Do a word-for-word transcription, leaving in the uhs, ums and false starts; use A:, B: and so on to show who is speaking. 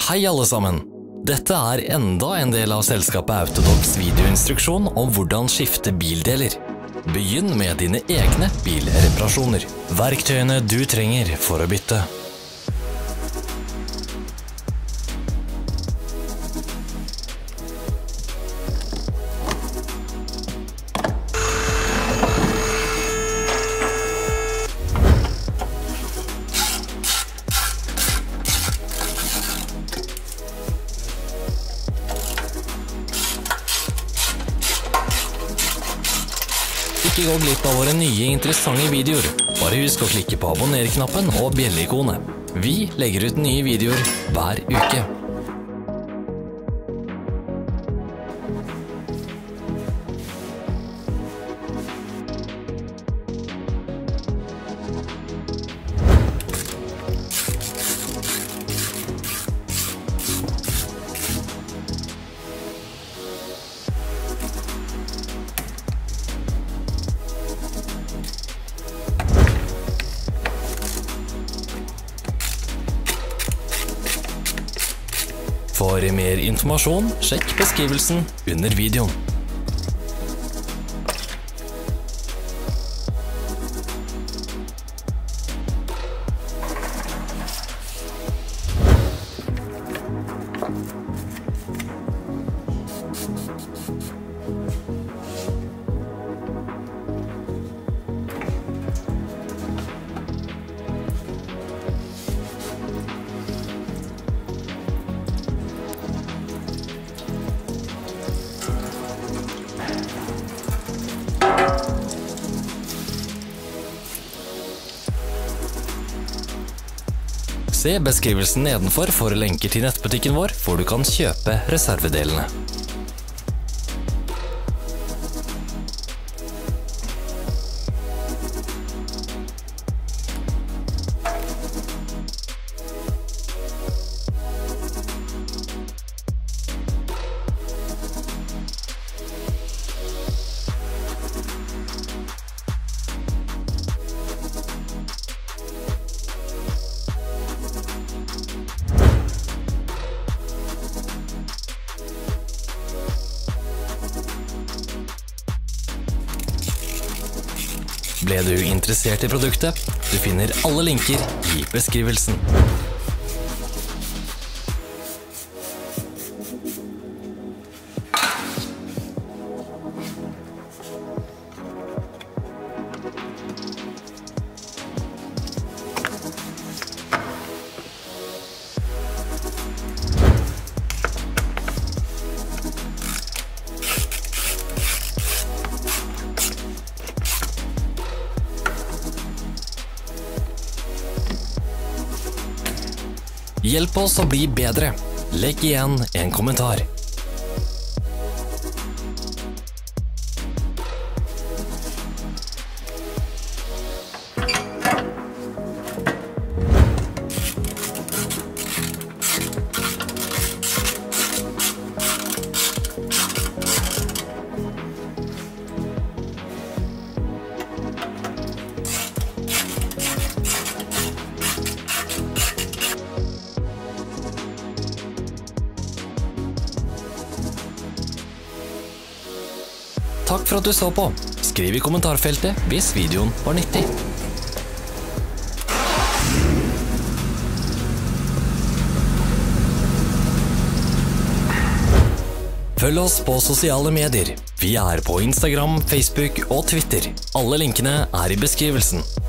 A: Hei alle sammen! Dette er enda en del av selskapet Autodocs videoinstruksjon om hvordan skifte bildeler. Begynn med dine egne bilreparasjoner. Verktøyene du trenger for å bytte. Ikke gå glipp av våre nye interessante videoer. Bare husk å klikke på abonner-knappen og bjelle-ikonet. Vi legger ut nye videoer hver uke. For mer informasjon, sjekk beskrivelsen under videoen. Se beskrivelsen nedenfor for lenker til nettbutikken vår, hvor du kan kjøpe reservedelene. Ble du interessert i produktet? Du finner alle linker i beskrivelsen. Hjelp oss å bli bedre. Legg igjen en kommentar. Takk for at du så på. Skriv i kommentarfeltet hvis videoen var nyttig. Følg oss på sosiale medier. Vi er på Instagram, Facebook og Twitter. Alle linkene er i beskrivelsen.